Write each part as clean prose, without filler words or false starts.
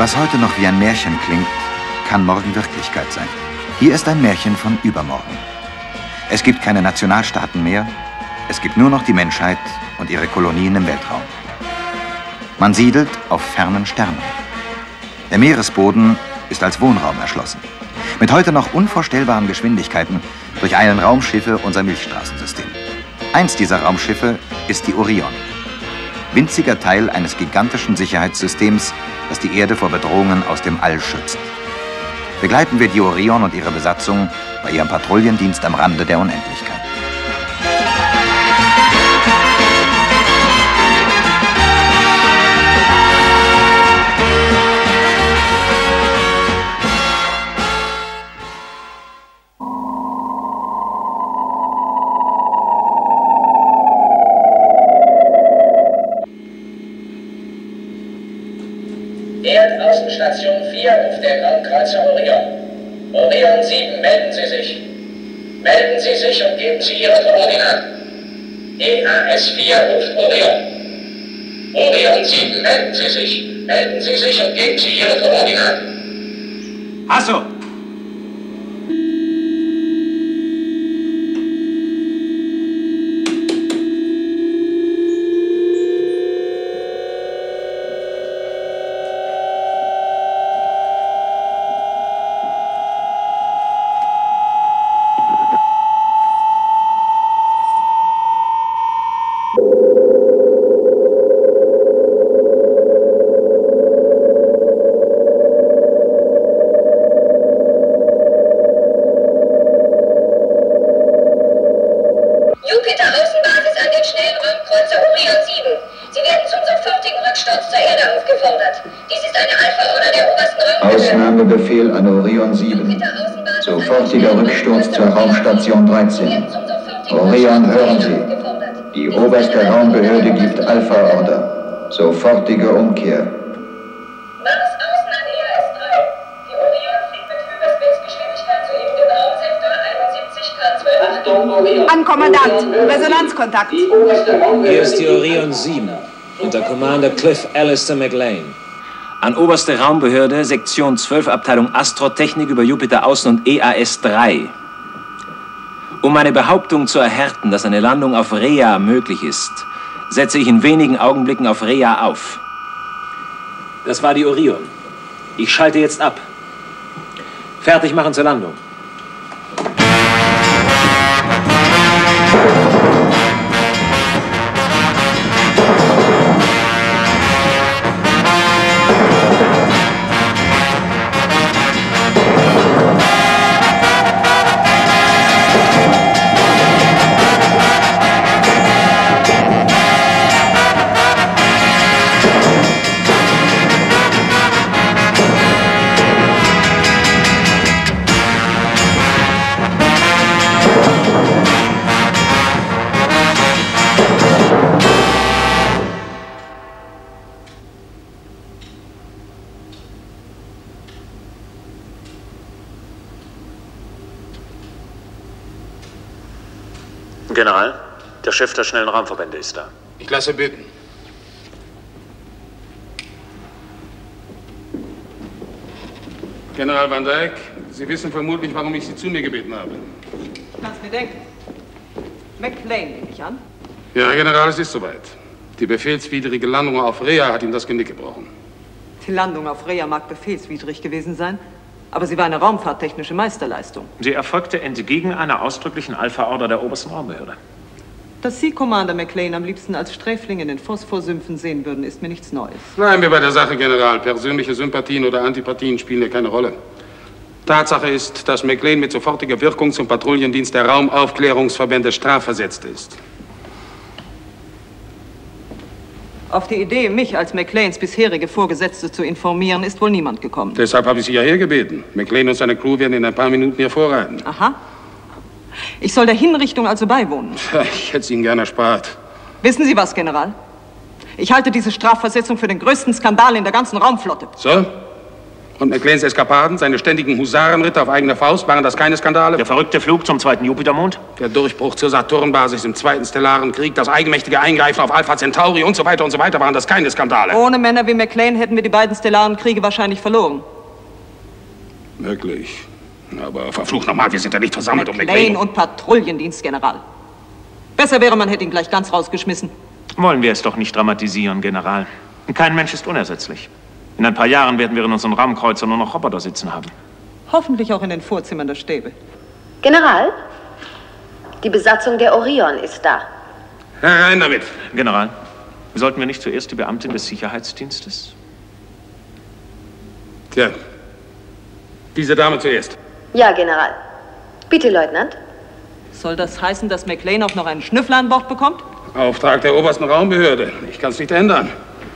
Was heute noch wie ein Märchen klingt, kann morgen Wirklichkeit sein. Hier ist ein Märchen von übermorgen. Es gibt keine Nationalstaaten mehr, es gibt nur noch die Menschheit und ihre Kolonien im Weltraum. Man siedelt auf fernen Sternen. Der Meeresboden ist als Wohnraum erschlossen. Mit heute noch unvorstellbaren Geschwindigkeiten durcheilen Raumschiffe unser Milchstraßensystem. Eins dieser Raumschiffe ist die Orion. Winziger Teil eines gigantischen Sicherheitssystems, das die Erde vor Bedrohungen aus dem All schützt. Begleiten wir die Orion und ihre Besatzung bei ihrem Patrouillendienst am Rande der Unendlichkeit. Erdaußenstation 4 auf der Raumkreuzer Orion. Orion 7, melden Sie sich. Melden Sie sich und geben Sie Ihre Koordinaten. EAS 4 ruft Orion. Orion 7, melden Sie sich. Melden Sie sich und geben Sie Ihre Koordinaten. Hasso! Befehl an Orion 7. Sofortiger Rücksturz zur Raumstation 13. Orion, hören Sie. Die oberste Raumbehörde gibt Alpha-Order. Sofortige Umkehr. Mars außen an EAS 3. Die Orion fliegt mit Hyperspace-Geschwindigkeit soeben den Raum 71 K12. An Kommandant, Resonanzkontakt. Hier ist die Orion 7 unter Commander Cliff Alistair McLean. An oberste Raumbehörde, Sektion 12, Abteilung Astrotechnik über Jupiter Außen und EAS 3. Um meine Behauptung zu erhärten, dass eine Landung auf Rhea möglich ist, setze ich in wenigen Augenblicken auf Rhea auf. Das war die Orion. Ich schalte jetzt ab. Fertig machen zur Landung. General, der Chef der schnellen Raumverbände ist da. Ich lasse bitten. General Van Dyck, Sie wissen vermutlich, warum ich Sie zu mir gebeten habe. Kannst mir denken. McLean, nehme ich an. Ja, General, es ist soweit. Die befehlswidrige Landung auf Rhea hat ihm das Genick gebrochen. Die Landung auf Rhea mag befehlswidrig gewesen sein, aber sie war eine raumfahrttechnische Meisterleistung. Sie erfolgte entgegen einer ausdrücklichen Alpha-Order der obersten Raumbehörde. Dass Sie, Commander McLean, am liebsten als Sträfling in den Phosphorsümpfen sehen würden, ist mir nichts Neues. Bleiben wir bei der Sache, General. Persönliche Sympathien oder Antipathien spielen hier keine Rolle. Tatsache ist, dass McLean mit sofortiger Wirkung zum Patrouillendienst der Raumaufklärungsverbände strafversetzt ist. Auf die Idee, mich als McLeans bisherige Vorgesetzte zu informieren, ist wohl niemand gekommen. Deshalb habe ich Sie ja hergebeten. McLean und seine Crew werden in ein paar Minuten hier vorreiten. Aha. Ich soll der Hinrichtung also beiwohnen. Ich hätte es Ihnen gerne erspart. Wissen Sie was, General? Ich halte diese Strafversetzung für den größten Skandal in der ganzen Raumflotte. So? Und McLeans Eskapaden, seine ständigen Husarenritte auf eigene Faust, waren das keine Skandale? Der verrückte Flug zum 2. Jupitermond? Der Durchbruch zur Saturnbasis im 2. Stellaren Krieg, das eigenmächtige Eingreifen auf Alpha Centauri und so weiter, waren das keine Skandale? Ohne Männer wie McLean hätten wir die beiden stellaren Kriege wahrscheinlich verloren. Wirklich? Aber verflucht nochmal, wir sind ja nicht versammelt, um McLean und Patrouillendienstgeneral. Besser wäre, man hätte ihn gleich ganz rausgeschmissen. Wollen wir es doch nicht dramatisieren, General. Kein Mensch ist unersetzlich. In ein paar Jahren werden wir in unseren Raumkreuzern nur noch Roboter sitzen haben. Hoffentlich auch in den Vorzimmern der Stäbe. General, die Besatzung der Orion ist da. Herein damit. General, sollten wir nicht zuerst die Beamtin des Sicherheitsdienstes? Tja, diese Dame zuerst. Ja, General. Bitte, Leutnant. Soll das heißen, dass McLean auch noch einen Schnüffler an Bord bekommt? Auftrag der obersten Raumbehörde. Ich kann es nicht ändern.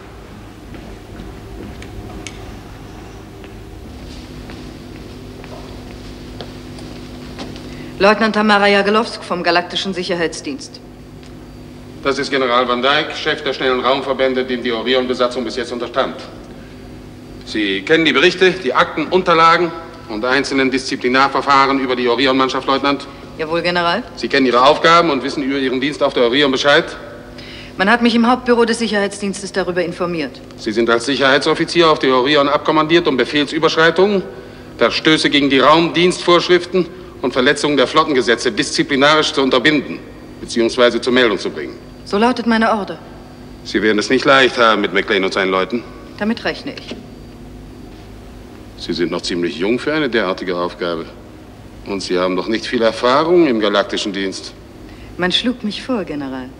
Leutnant Tamara Jagelowsk vom Galaktischen Sicherheitsdienst. Das ist General Van Dyke, Chef der schnellen Raumverbände, dem die Orion-Besatzung bis jetzt unterstand. Sie kennen die Berichte, die Akten, Unterlagen und einzelnen Disziplinarverfahren über die Orion-Mannschaft, Leutnant? Jawohl, General. Sie kennen Ihre Aufgaben und wissen über Ihren Dienst auf der Orion Bescheid? Man hat mich im Hauptbüro des Sicherheitsdienstes darüber informiert. Sie sind als Sicherheitsoffizier auf die Orion abkommandiert, um Befehlsüberschreitungen, Verstöße gegen die Raumdienstvorschriften und Verletzungen der Flottengesetze disziplinarisch zu unterbinden bzw. zur Meldung zu bringen. So lautet meine Order. Sie werden es nicht leicht haben mit McLean und seinen Leuten. Damit rechne ich. Sie sind noch ziemlich jung für eine derartige Aufgabe. Und Sie haben noch nicht viel Erfahrung im galaktischen Dienst. Man schlug mich vor, General.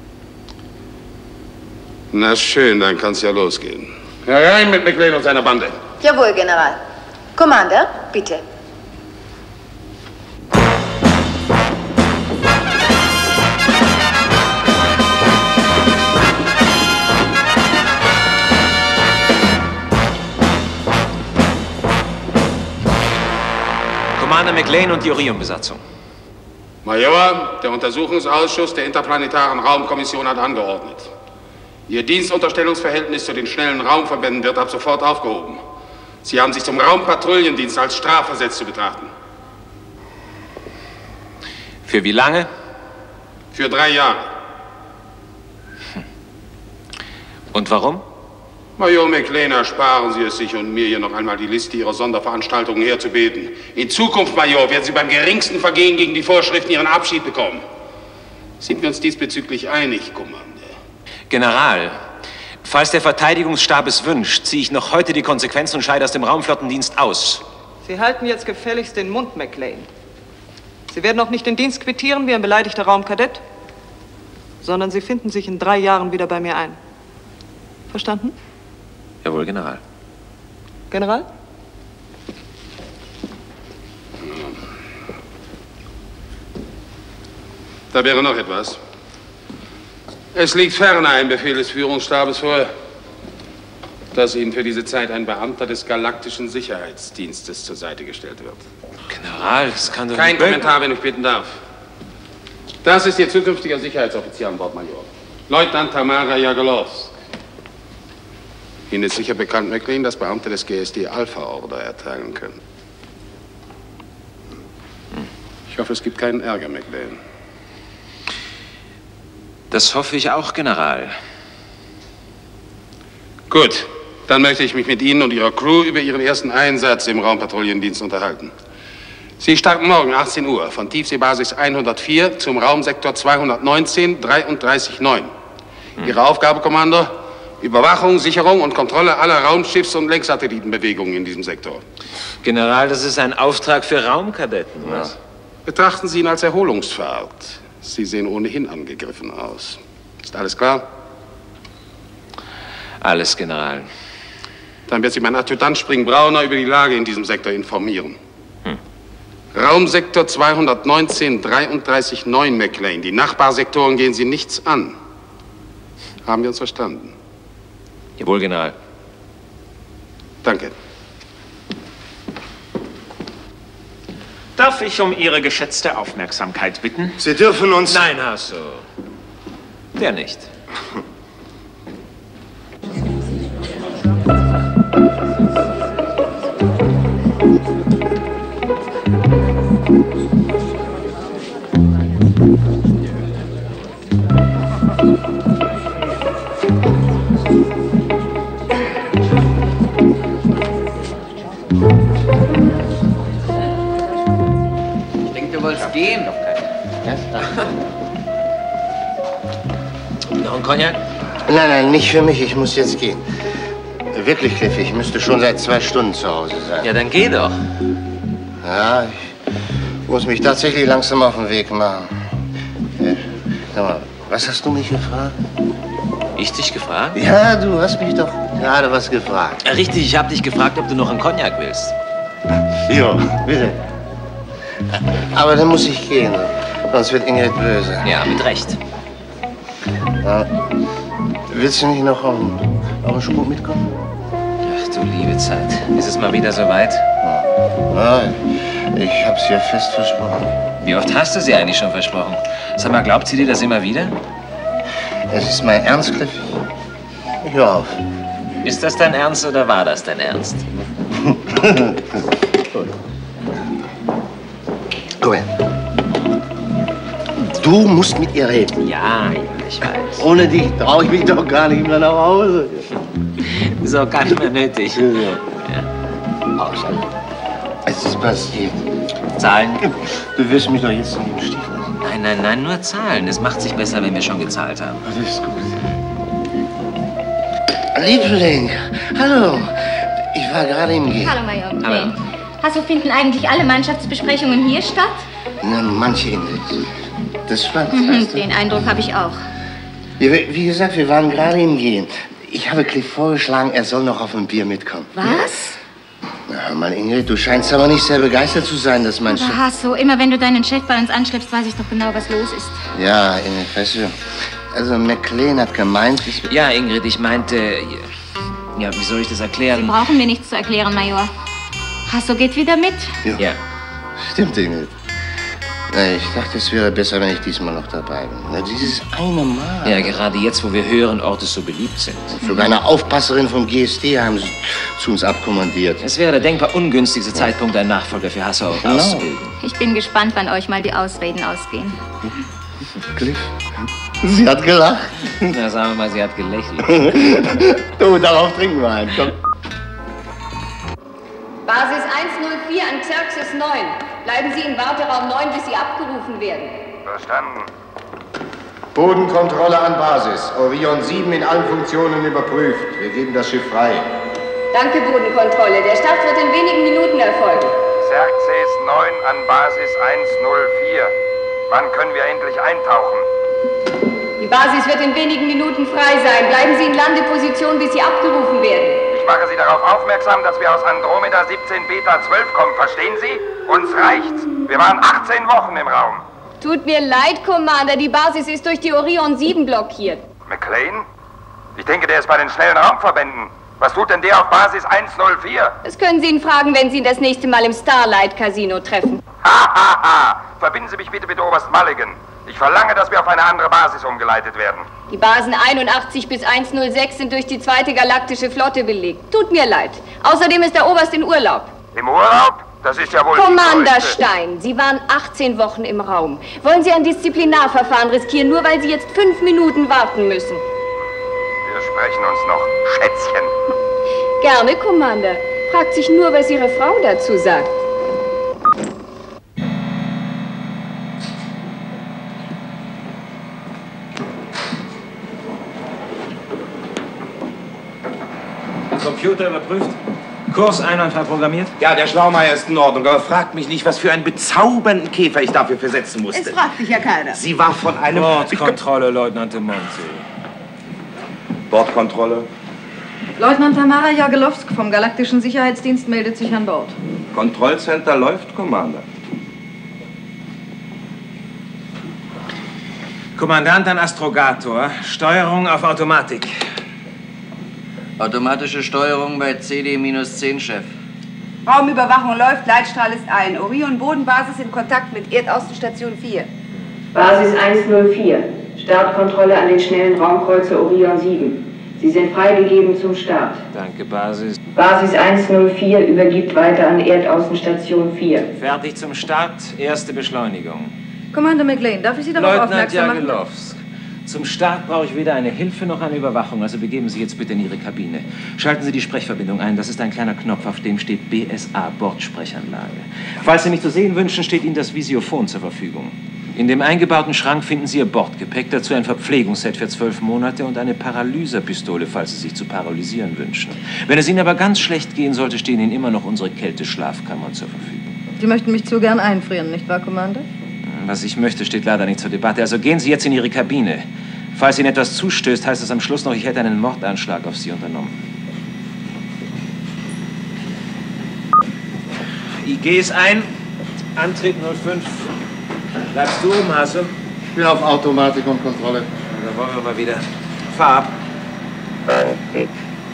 Na schön, dann kann's ja losgehen. Herein mit McLean und seiner Bande. Jawohl, General. Commander, bitte. Commander McLean und die Orion-Besatzung. Major, der Untersuchungsausschuss der Interplanetaren Raumkommission hat angeordnet. Ihr Dienstunterstellungsverhältnis zu den schnellen Raumverbänden wird ab sofort aufgehoben. Sie haben sich zum Raumpatrouillendienst als strafversetzt zu betrachten. Für wie lange? Für 3 Jahre. Und warum? Major McLean, ersparen Sie es sich und mir hier noch einmal die Liste Ihrer Sonderveranstaltungen herzubeten. In Zukunft, Major, werden Sie beim geringsten Vergehen gegen die Vorschriften Ihren Abschied bekommen. Sind wir uns diesbezüglich einig, Kommandeur? General, falls der Verteidigungsstab es wünscht, ziehe ich noch heute die Konsequenzen und scheide aus dem Raumflottendienst aus. Sie halten jetzt gefälligst den Mund, McLean. Sie werden auch nicht den Dienst quittieren wie ein beleidigter Raumkadett, sondern Sie finden sich in 3 Jahren wieder bei mir ein. Verstanden? Jawohl, General. General? Da wäre noch etwas. Es liegt ferner ein Befehl des Führungsstabes vor, dass Ihnen für diese Zeit ein Beamter des Galaktischen Sicherheitsdienstes zur Seite gestellt wird. General, das kann doch Kein nicht... Kommentar, wenn ich bitten darf. Das ist Ihr zukünftiger Sicherheitsoffizier an Bord, Major. Leutnant Tamara Jagelowsk. Ihnen ist sicher bekannt, McLean, dass Beamte des GSD Alpha-Order erteilen können. Ich hoffe, es gibt keinen Ärger, McLean. Das hoffe ich auch, General. Gut, dann möchte ich mich mit Ihnen und Ihrer Crew über Ihren ersten Einsatz im Raumpatrouillendienst unterhalten. Sie starten morgen 18 Uhr von Tiefseebasis 104 zum Raumsektor 219 339. Ihre Aufgabe, Kommandeur? Überwachung, Sicherung und Kontrolle aller Raumschiffs- und Lenksatellitenbewegungen in diesem Sektor. General, das ist ein Auftrag für Raumkadetten, was? Betrachten Sie ihn als Erholungsfahrt. Sie sehen ohnehin angegriffen aus. Ist alles klar? Alles, General. Dann wird Sie mein Adjutant Springbrauner über die Lage in diesem Sektor informieren. Raumsektor 219 339 McLean. Die Nachbarsektoren gehen Sie nichts an. Haben wir uns verstanden? Jawohl, General. Danke. Darf ich um Ihre geschätzte Aufmerksamkeit bitten? Sie dürfen uns... Nein, Hasso. Der nicht. Ich denke, du wolltest gehen. Noch ein Cognac? Nein, nein, nicht für mich. Ich muss jetzt gehen. Wirklich, Cliff, ich müsste schon seit 2 Stunden zu Hause sein. Ja, dann geh doch. Ja, ich muss mich tatsächlich langsam auf den Weg machen. Sag mal, was hast du mich gefragt? Ich dich gefragt? Ja, du hast mich doch gerade was gefragt. Richtig, ich habe dich gefragt, ob du noch einen Cognac willst. Jo, bitte. Aber dann muss ich gehen, sonst wird Ingrid böse. Ja, mit Recht. Ja. Willst du nicht noch auf den Spuk mitkommen? Ach du liebe Zeit. Ist es mal wieder soweit? Ja, ich hab's ihr fest versprochen. Wie oft hast du sie eigentlich schon versprochen? Sag mal, glaubt sie dir das immer wieder? Es ist mein Ernst, Cliff. Ich hör auf. Ist das dein Ernst oder war das dein Ernst? Guck mal. Du musst mit ihr reden. Ja, ich weiß. Ohne dich traue ich mich doch gar nicht mehr nach Hause. Ist auch gar nicht mehr nötig. Ja. Es ist passiert. Zahlen? Du wirst mich doch jetzt nicht im Stich lassen. Nein, nein, nein, nur Zahlen. Es macht sich besser, wenn wir schon gezahlt haben. Das ist gut. Liebling, hallo. Ich war gerade im Gehen. Hallo, Major. Hallo. Also finden eigentlich alle Mannschaftsbesprechungen hier statt? Na, manche Ingrid. Das war Den Eindruck habe ich auch. Ja, wie gesagt, wir waren gerade im Gehen. Ich habe Cliff vorgeschlagen, er soll noch auf ein Bier mitkommen. Was? Na, hör mal, Ingrid, du scheinst aber nicht sehr begeistert zu sein, dass mein Chef... Ach so, immer wenn du deinen Chef bei uns anschleppst, weiß ich doch genau, was los ist. Ja, Ingrid, weißt du, also McLean hat gemeint... Ja, Ingrid, ich meinte... Ja, wie soll ich das erklären? Sie brauchen mir nichts zu erklären, Major. Hasso geht wieder mit? Ja. Stimmt, Ingrid. Na, ich dachte, es wäre besser, wenn ich diesmal noch dabei bin. Na, dieses eine Mal. Ja, gerade jetzt, wo wir höheren Ortes so beliebt sind. Sogar eine Aufpasserin vom GSD haben sie zu uns abkommandiert. Es wäre der denkbar ungünstigste Zeitpunkt, einen Nachfolger für Hasso auszubilden. Ich bin gespannt, wann euch mal die Ausreden ausgehen. Cliff, sie hat gelacht. Na, sagen wir mal, sie hat gelächelt. Du, darauf trinken wir einen. Komm. Basis 104 an Xerxes 9. Bleiben Sie im Warteraum 9, bis Sie abgerufen werden. Verstanden. Bodenkontrolle an Basis. Orion 7 in allen Funktionen überprüft. Wir geben das Schiff frei. Danke, Bodenkontrolle. Der Start wird in wenigen Minuten erfolgen. Xerxes 9 an Basis 104. Wann können wir endlich eintauchen? Die Basis wird in wenigen Minuten frei sein. Bleiben Sie in Landeposition, bis Sie abgerufen werden. Ich mache Sie darauf aufmerksam, dass wir aus Andromeda 17 Beta 12 kommen. Verstehen Sie? Uns reicht's. Wir waren 18 Wochen im Raum. Tut mir leid, Commander. Die Basis ist durch die Orion 7 blockiert. McLean? Ich denke, der ist bei den schnellen Raumverbänden. Was tut denn der auf Basis 104? Das können Sie ihn fragen, wenn Sie ihn das nächste Mal im Starlight Casino treffen. Ha! Verbinden Sie mich bitte mit Oberst Mulligan. Ich verlange, dass wir auf eine andere Basis umgeleitet werden. Die Basen 81 bis 106 sind durch die 2. Galaktische Flotte belegt. Tut mir leid. Außerdem ist der Oberst in Urlaub. Im Urlaub? Das ist ja wohl... Commander Stein, Sie waren 18 Wochen im Raum. Wollen Sie ein Disziplinarverfahren riskieren, nur weil Sie jetzt 5 Minuten warten müssen? Wir sprechen uns noch, Schätzchen. Gerne, Commander. Fragt sich nur, was Ihre Frau dazu sagt. Computer überprüft. Kurs einwandfrei programmiert? Ja, der Schlaumeier ist in Ordnung, aber fragt mich nicht, was für einen bezaubernden Käfer ich dafür versetzen musste. Es fragt dich ja keiner. Sie war von einem... Bordkontrolle, Leutnant de Monte. Bordkontrolle. Leutnant Tamara Jagelowsk vom Galaktischen Sicherheitsdienst meldet sich an Bord. Kontrollcenter läuft, Commander. Kommandant an Astrogator. Steuerung auf Automatik. Automatische Steuerung bei CD-10, Chef. Raumüberwachung läuft, Leitstrahl ist ein. Orion Bodenbasis in Kontakt mit Erdaußenstation 4. Basis 104. Startkontrolle an den schnellen Raumkreuzer Orion 7. Sie sind freigegeben zum Start. Danke, Basis. Basis 104 übergibt weiter an Erdaußenstation 4. Fertig zum Start. Erste Beschleunigung. Commander McLean, darf ich Sie darauf aufmerksam machen? Jagelowsk, zum Start brauche ich weder eine Hilfe noch eine Überwachung, also begeben Sie jetzt bitte in Ihre Kabine. Schalten Sie die Sprechverbindung ein, das ist ein kleiner Knopf, auf dem steht BSA, Bordsprechanlage. Falls Sie mich zu sehen wünschen, steht Ihnen das Visiophon zur Verfügung. In dem eingebauten Schrank finden Sie Ihr Bordgepäck, dazu ein Verpflegungsset für 12 Monate und eine Paralyserpistole, falls Sie sich zu paralysieren wünschen. Wenn es Ihnen aber ganz schlecht gehen sollte, stehen Ihnen immer noch unsere Kälteschlafkammern zur Verfügung. Sie möchten mich zu gern einfrieren, nicht wahr, Commander? Was ich möchte, steht leider nicht zur Debatte. Also gehen Sie jetzt in Ihre Kabine. Falls Ihnen etwas zustößt, heißt es am Schluss noch, ich hätte einen Mordanschlag auf Sie unternommen. IG ist ein. Antrieb 05. Bleibst du oben, Hasse? Ich bin auf Automatik und Kontrolle. Da wollen wir mal wieder. Fahr ab. 19,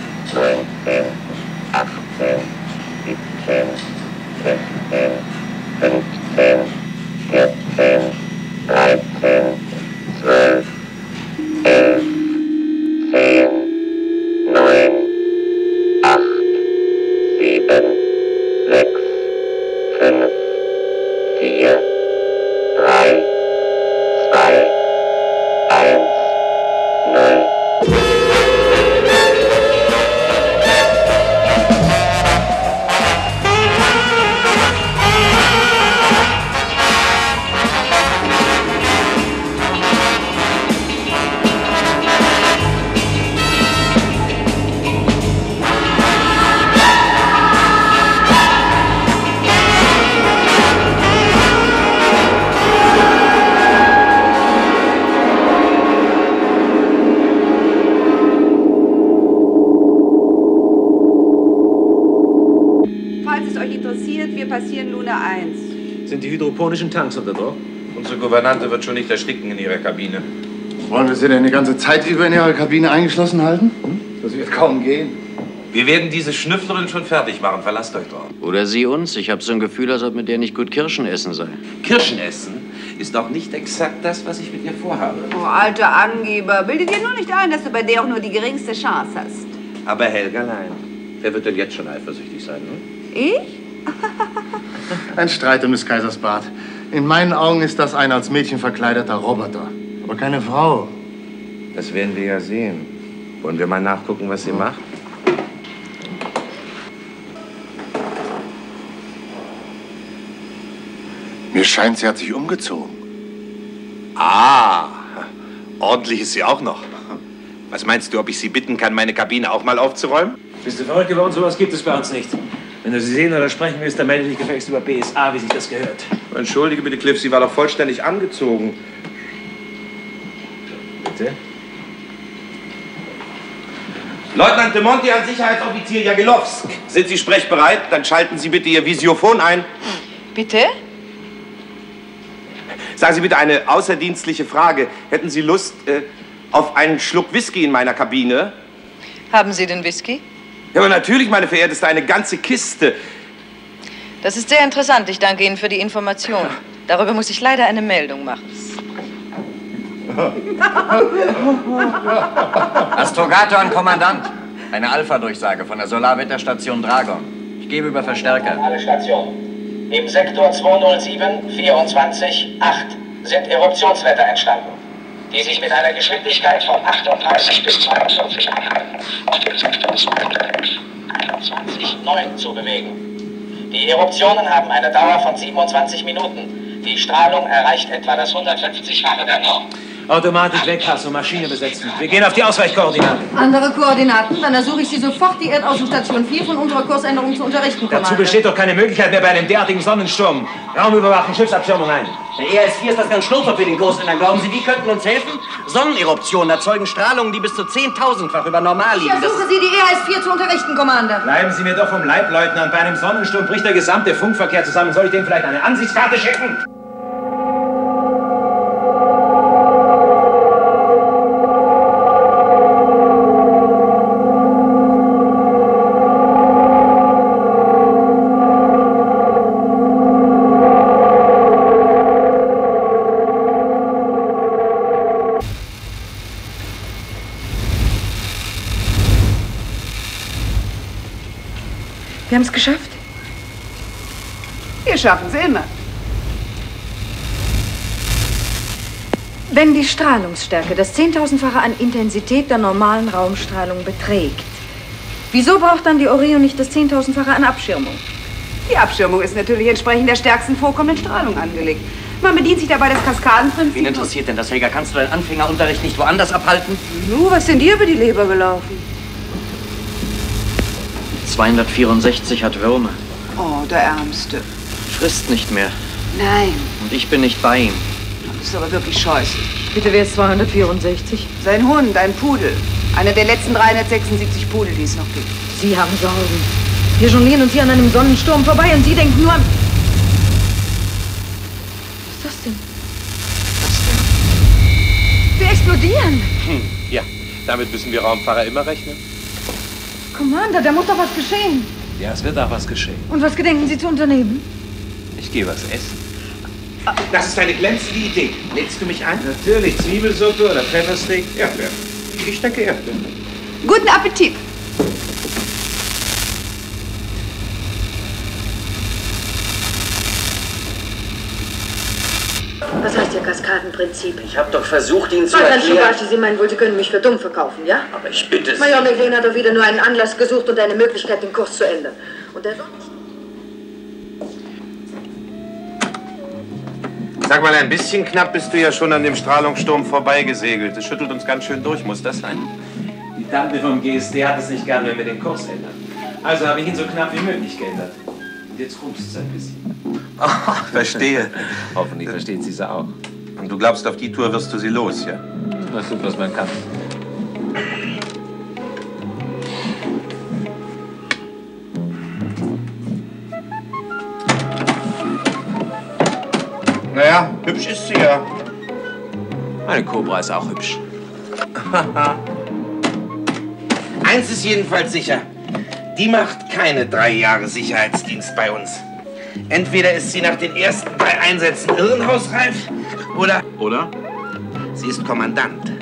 18, 17, 16, 15, 14, 13, 12, 11, 10, 9, 8, 7, 6, 5, 4, 3, 2, 1, 0. Passieren Luna 1. Sind die hydroponischen Tanks unter Druck? Unsere Gouvernante wird schon nicht ersticken in ihrer Kabine. Wollen wir Sie denn die ganze Zeit über in Ihrer Kabine eingeschlossen halten? Das wird kaum gehen. Wir werden diese Schnüfflerin schon fertig machen. Verlasst euch drauf. Oder sie uns. Ich habe so ein Gefühl, als ob mit der nicht gut Kirschen essen sei. Kirschen essen ist auch nicht exakt das, was ich mit ihr vorhabe. Oh, alter Angeber. Bilde dir nur nicht ein, dass du bei der auch nur die geringste Chance hast. Aber Helgerlein, wer wird denn jetzt schon eifersüchtig sein, ne? Ich? Ein Streit um des Kaisers Bart. In meinen Augen ist das ein als Mädchen verkleideter Roboter. Aber keine Frau. Das werden wir ja sehen. Wollen wir mal nachgucken, was sie macht? Mir scheint, sie hat sich umgezogen. Ah, ordentlich ist sie auch noch. Was meinst du, ob ich Sie bitten kann, meine Kabine auch mal aufzuräumen? Bist du verrückt geworden? Sowas gibt es bei uns nicht. Wenn du sie sehen oder sprechen willst, dann melde dich gefälligst über BSA, wie sich das gehört. Entschuldige bitte, Cliff, sie war doch vollständig angezogen. Bitte? Leutnant de Monti an Sicherheitsoffizier Jagelowsk. Sind Sie sprechbereit? Dann schalten Sie bitte Ihr Visiophon ein. Bitte? Sagen Sie bitte eine außerdienstliche Frage. Hätten Sie Lust auf einen Schluck Whisky in meiner Kabine? Haben Sie den Whisky? Ja, aber natürlich, meine Verehrteste, eine ganze Kiste. Das ist sehr interessant. Ich danke Ihnen für die Information. Darüber muss ich leider eine Meldung machen. Astrogator an Kommandant. Eine Alpha-Durchsage von der Solarwetterstation Dragon. Ich gebe über Verstärker. Alle Stationen. Im Sektor 207, 24, 8 sind Eruptionswetter entstanden, die sich mit einer Geschwindigkeit von 38 bis 42 auf dem Sektor 21,9 zu bewegen. Die Eruptionen haben eine Dauer von 27 Minuten. Die Strahlung erreicht etwa das 150-fache der Norm. Automatik weg, Hasso, Maschine besetzen. Wir gehen auf die Ausweichkoordinaten. Andere Koordinaten? Dann ersuche ich Sie sofort, die Erdaußenstation 4 von unserer Kursänderung zu unterrichten, Kommandant. Dazu besteht doch keine Möglichkeit mehr bei einem derartigen Sonnensturm. Raumüberwachung, Schiffsabschirmung ein. Der ERS-4 ist das ganz Schnurfer für den Großländern. Glauben Sie, die könnten uns helfen? Sonneneruptionen erzeugen Strahlungen, die bis zu 10.000-fach über normal liegen. Ich ersuche Sie, die ERS-4 zu unterrichten, Kommandant. Bleiben Sie mir doch vom Leib, Leutnant. Bei einem Sonnensturm bricht der gesamte Funkverkehr zusammen. Soll ich dem vielleicht eine Ansichtskarte schicken? Wir haben es geschafft. Wir schaffen es immer. Wenn die Strahlungsstärke das 10.000-fache an Intensität der normalen Raumstrahlung beträgt, wieso braucht dann die Orion nicht das 10.000-fache an Abschirmung? Die Abschirmung ist natürlich entsprechend der stärksten vorkommenden Strahlung angelegt. Man bedient sich dabei das Kaskadenprinzip. Wen interessiert denn das, Helga? Kannst du deinen Anfängerunterricht nicht woanders abhalten? Was sind dir über die Leber gelaufen? 264 hat Würmer. Oh, der Ärmste. Frisst nicht mehr. Nein. Und ich bin nicht bei ihm. Das ist aber wirklich scheußlich. Bitte, wer ist 264? Sein Hund, ein Pudel. Einer der letzten 376 Pudel, die es noch gibt. Sie haben Sorgen. Wir jonglieren uns hier an einem Sonnensturm vorbei und Sie denken nur an... Was ist das denn? Wir explodieren. Ja, damit müssen wir Raumfahrer immer rechnen. Commander, da muss doch was geschehen. Ja, es wird auch was geschehen. Und was gedenken Sie zu unternehmen? Ich gehe was essen. Das ist eine glänzende Idee. Lädst du mich ein? Natürlich, Zwiebelsuppe oder Pfeffersteak. Erdbeeren. Ich denke Erdbeeren. Guten Appetit. Was heißt Ihr Kaskadenprinzip? Ich habe doch versucht, Ihnen zu Herr erklären... Schubashi, Sie meinen wohl, Sie können mich für dumm verkaufen, ja? Aber ich bitte Sie. Major McLean hat doch wieder nur einen Anlass gesucht und eine Möglichkeit, den Kurs zu ändern. Und der... Sag mal, ein bisschen knapp bist du ja schon an dem Strahlungssturm vorbeigesegelt. Das schüttelt uns ganz schön durch. Muss das sein? Die Tante vom GSD hat es nicht gern, wenn wir den Kurs ändern. Also habe ich ihn so knapp wie möglich geändert. Und jetzt rumst es ein bisschen. Oh, verstehe. Hoffentlich versteht sie es auch. Und du glaubst, auf die Tour wirst du sie los, ja? Man tut, was man kann. Naja, hübsch ist sie ja. Meine Cobra ist auch hübsch. Eins ist jedenfalls sicher. Die macht keine 3 Jahre Sicherheitsdienst bei uns. Entweder ist sie nach den ersten 3 Einsätzen irrenhausreif oder... Oder? Sie ist Kommandant.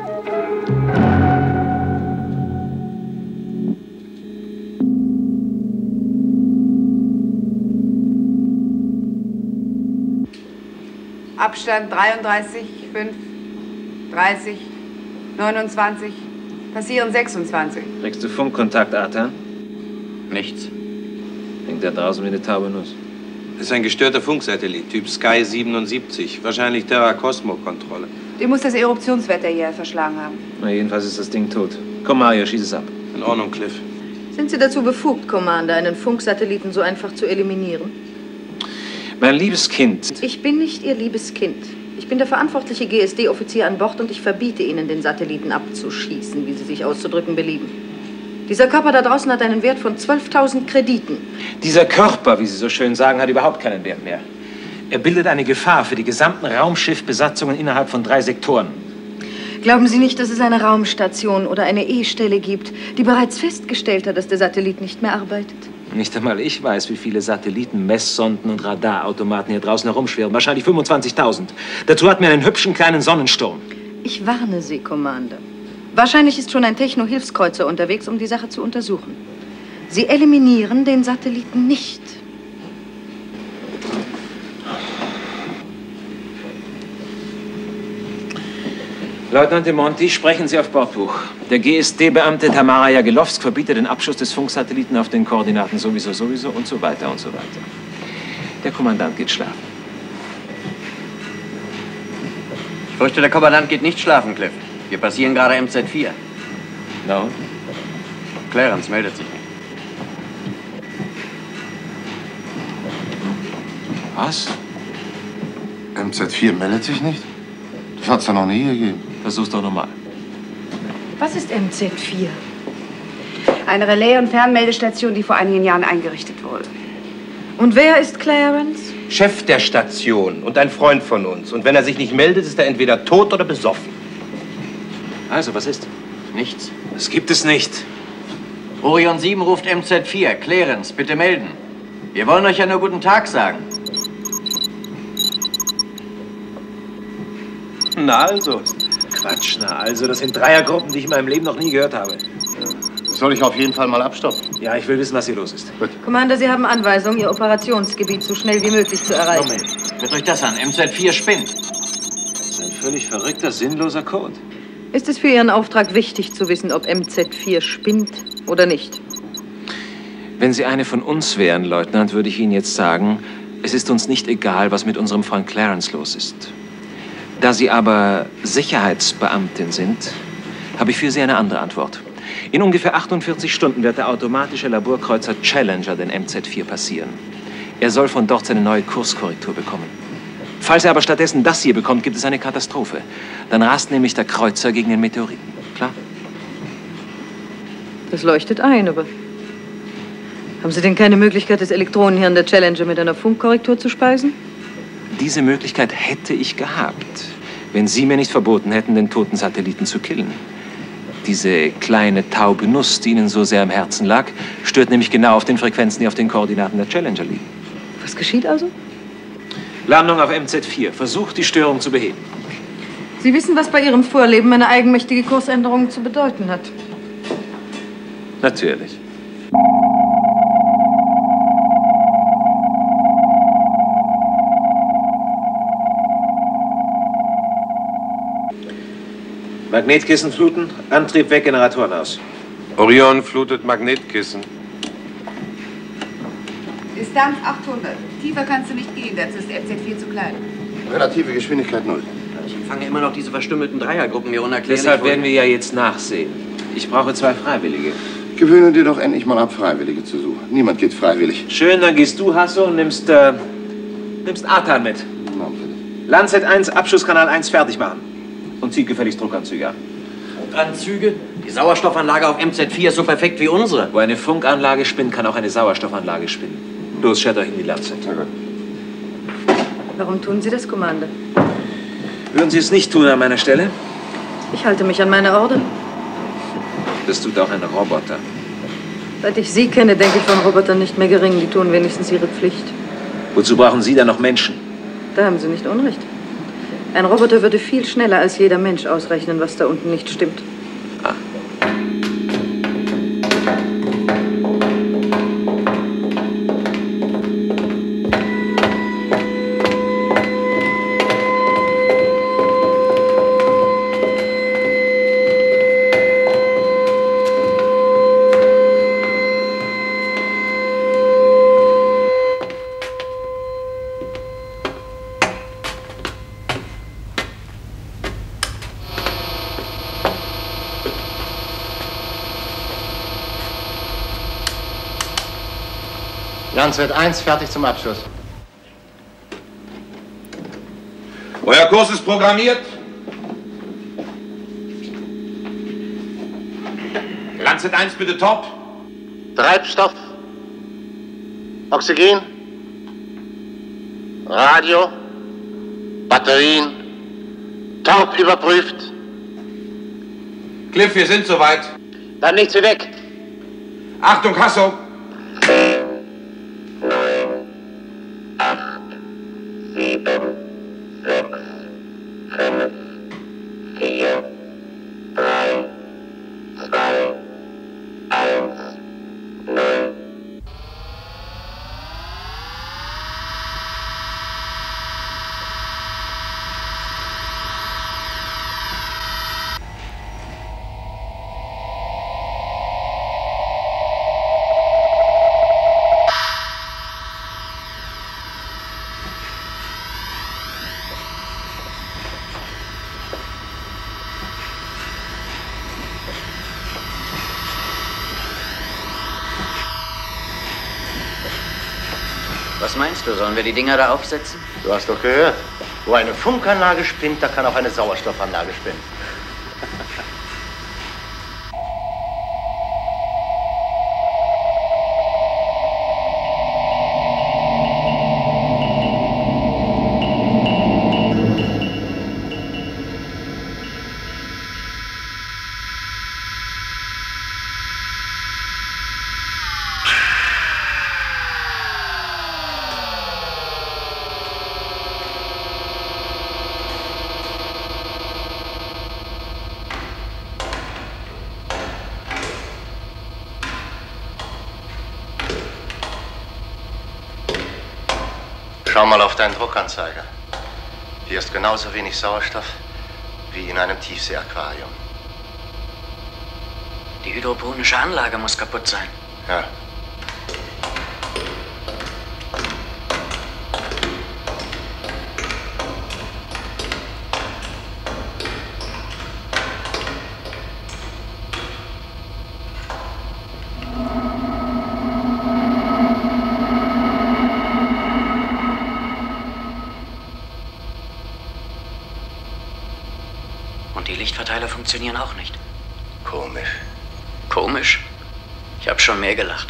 Abstand 33, 5, 30, 29, passieren 26. Kriegst du Funkkontakt, Arthur? Nichts. Hängt da draußen wie eine taube Nuss. Das ist ein gestörter Funksatellit, Typ Sky 77. Wahrscheinlich Terra-Cosmo-Kontrolle. Dem muss das Eruptionswetter hier verschlagen haben. Na, jedenfalls ist das Ding tot. Komm, Mario, schieß es ab. In Ordnung, Cliff. Sind Sie dazu befugt, Commander, einen Funksatelliten so einfach zu eliminieren? Mein liebes Kind. Ich bin nicht Ihr liebes Kind. Ich bin der verantwortliche GSD-Offizier an Bord und ich verbiete Ihnen, den Satelliten abzuschießen, wie Sie sich auszudrücken belieben. Dieser Körper da draußen hat einen Wert von 12.000 Krediten. Dieser Körper, wie Sie so schön sagen, hat überhaupt keinen Wert mehr. Er bildet eine Gefahr für die gesamten Raumschiffbesatzungen innerhalb von 3 Sektoren. Glauben Sie nicht, dass es eine Raumstation oder eine E-Stelle gibt, die bereits festgestellt hat, dass der Satellit nicht mehr arbeitet? Nicht einmal ich weiß, wie viele Satelliten, Messsonden und Radarautomaten hier draußen herumschwirren. Wahrscheinlich 25.000. Dazu hatten wir einen hübschen kleinen Sonnensturm. Ich warne Sie, Commander. Wahrscheinlich ist schon ein Techno-Hilfskreuzer unterwegs, um die Sache zu untersuchen. Sie eliminieren den Satelliten nicht. Leutnant de Monti, sprechen Sie auf Bordbuch. Der GSD-Beamte Tamara Jagelowsk verbietet den Abschuss des Funksatelliten auf den Koordinaten sowieso und so weiter und so weiter. Der Kommandant geht schlafen. Ich fürchte, der Kommandant geht nicht schlafen, Cliff. Wir passieren gerade MZ4. Na und? Clarence meldet sich nicht. Was? MZ4 meldet sich nicht? Das hat's doch noch nie gegeben. Versuch's doch nochmal. Was ist MZ4? Eine Relais- und Fernmeldestation, die vor einigen Jahren eingerichtet wurde. Und wer ist Clarence? Chef der Station und ein Freund von uns. Und wenn er sich nicht meldet, ist er entweder tot oder besoffen. Also, was ist? Nichts. Das gibt es nicht. Orion 7 ruft MZ4. Clarence, bitte melden. Wir wollen euch ja nur guten Tag sagen. Na also. Quatsch, na also, das sind Dreiergruppen, die ich in meinem Leben noch nie gehört habe. Das soll ich auf jeden Fall mal abstoppen. Ja, ich will wissen, was hier los ist. Gut. Commander, Sie haben Anweisung, Ihr Operationsgebiet so schnell wie möglich zu erreichen. Moment. Hört euch das an. MZ4 spinnt. Das ist ein völlig verrückter, sinnloser Code. Ist es für Ihren Auftrag wichtig zu wissen, ob MZ4 spinnt oder nicht? Wenn Sie eine von uns wären, Leutnant, würde ich Ihnen jetzt sagen, es ist uns nicht egal, was mit unserem Freund Clarence los ist. Da Sie aber Sicherheitsbeamtin sind, habe ich für Sie eine andere Antwort. In ungefähr 48 Stunden wird der automatische Laborkreuzer Challenger den MZ4 passieren. Er soll von dort seine neue Kurskorrektur bekommen. Falls er aber stattdessen das hier bekommt, gibt es eine Katastrophe. Dann rast nämlich der Kreuzer gegen den Meteoriten. Klar? Das leuchtet ein, aber... Haben Sie denn keine Möglichkeit, das Elektronenhirn der Challenger mit einer Funkkorrektur zu speisen? Diese Möglichkeit hätte ich gehabt, wenn Sie mir nicht verboten hätten, den toten Satelliten zu killen. Diese kleine taube Nuss, die Ihnen so sehr am Herzen lag, stört nämlich genau auf den Frequenzen, die auf den Koordinaten der Challenger liegen. Was geschieht also? Landung auf MZ4. Versucht, die Störung zu beheben. Sie wissen, was bei Ihrem Vorleben eine eigenmächtige Kursänderung zu bedeuten hat. Natürlich. Magnetkissen fluten, Antrieb weg, Generatoren aus. Orion flutet Magnetkissen. Distanz 800. Tiefer kannst du nicht gehen, dazu ist MZ4 zu klein. Relative Geschwindigkeit 0. Ich empfange immer noch diese verstümmelten Dreiergruppen hier unerklärlich. Deshalb werden wir ja jetzt nachsehen. Ich brauche 2 Freiwillige. Gewöhne dir doch endlich mal ab, Freiwillige zu suchen. Niemand geht freiwillig. Schön, dann gehst du, Hasso, und nimmst Artan mit. Lancet 1, Abschusskanal 1 fertig machen. Und zieht gefälligst Druckanzüge an. Druckanzüge? Die Sauerstoffanlage auf MZ4 ist so perfekt wie unsere. Wo eine Funkanlage spinnt, kann auch eine Sauerstoffanlage spinnen. Los, schert euch in die Lancet. Warum tun Sie das, Commander? Würden Sie es nicht tun an meiner Stelle? Ich halte mich an meine Orden. Das tut auch ein Roboter. Seit ich Sie kenne, denke ich von Robotern nicht mehr gering. Die tun wenigstens ihre Pflicht. Wozu brauchen Sie dann noch Menschen? Da haben Sie nicht Unrecht. Ein Roboter würde viel schneller als jeder Mensch ausrechnen, was da unten nicht stimmt. Ah. Lancet 1 fertig zum Abschuss. Euer Kurs ist programmiert. Lancet 1 bitte top. Treibstoff. Oxygen. Radio. Batterien. Taub überprüft. Cliff, wir sind soweit. Dann legt sie weg. Achtung, Hasso. 9, 8, 7, 6, 5, 4, 3, 2, 1, 0. Was meinst du, sollen wir die Dinger da aufsetzen? Du hast doch gehört. Wo eine Funkanlage spinnt, da kann auch eine Sauerstoffanlage spinnen. Schau mal auf deinen Druckanzeiger. Hier ist genauso wenig Sauerstoff Wie in einem Tiefseeaquarium. Die hydroponische Anlage muss kaputt sein. Ja. Und die Lichtverteiler funktionieren auch nicht. Komisch. Komisch? Ich habe schon mehr gelacht.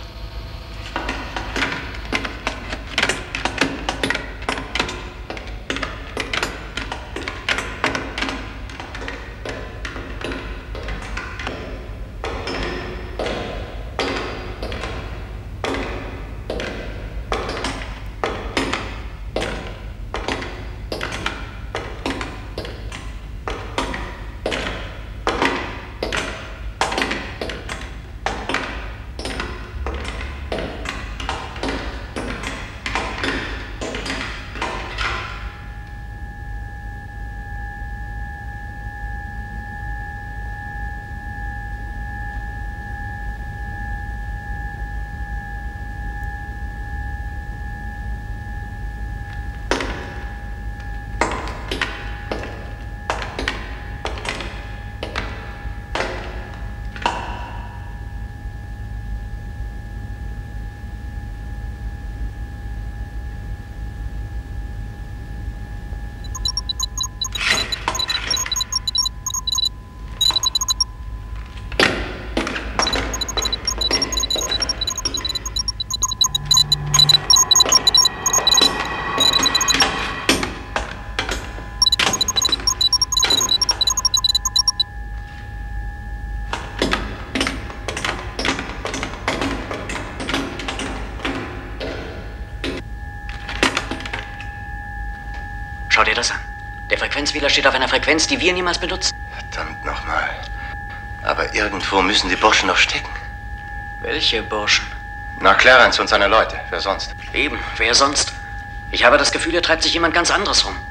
Schau dir das an. Der Frequenzwähler steht auf einer Frequenz, die wir niemals benutzen. Verdammt nochmal. Aber irgendwo müssen die Burschen noch stecken. Welche Burschen? Na, Clarence und seine Leute. Wer sonst? Eben, wer sonst? Ich habe das Gefühl, hier treibt sich jemand ganz anderes rum.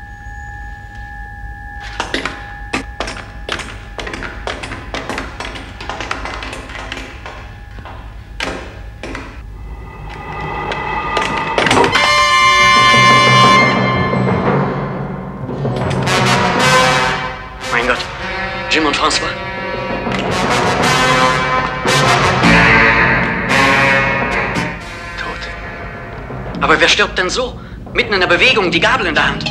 Mein Gott, Jim und François. Aber wer stirbt denn so? Mitten in der Bewegung, die Gabel in der Hand.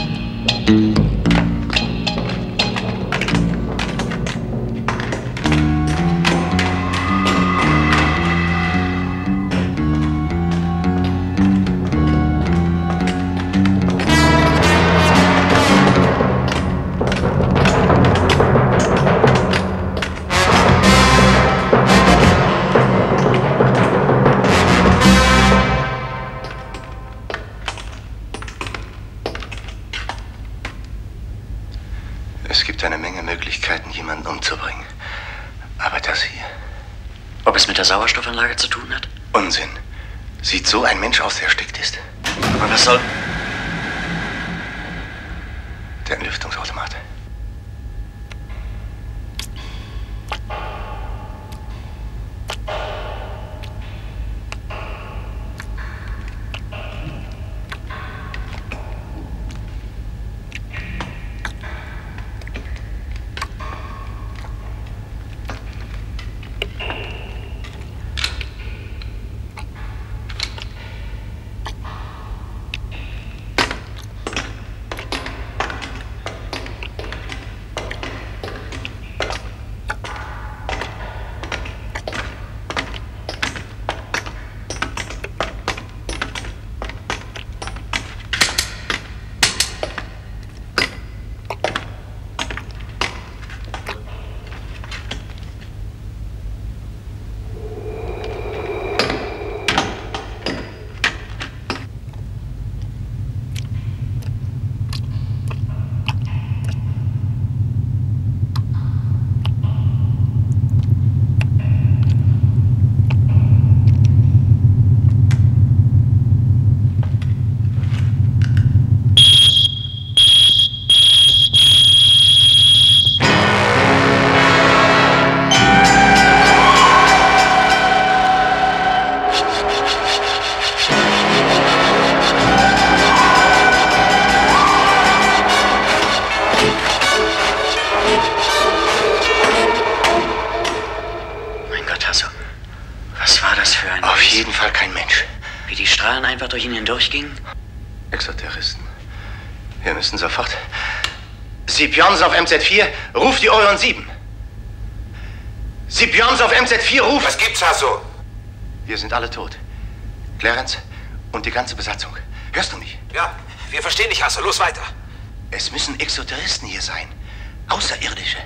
Es gibt eine Menge Möglichkeiten, jemanden umzubringen. Aber das hier... Ob es mit der Sauerstoffanlage zu tun hat? Unsinn. Sieht so ein Mensch aus, der erstickt ist? Aber was soll... Der Entlüftungsautomat. einfach durch ihn hindurchgingen? Exoterroristen. Wir müssen sofort... Sie Björnsen auf MZ4, ruft die Orion 7. Sie Björnsen auf MZ4, ruft... Was gibt's, Hasso? Wir sind alle tot. Clarence und die ganze Besatzung. Hörst du mich? Ja, wir verstehen dich, Hasso. Los weiter. Es müssen Exoterroristen hier sein. Außerirdische.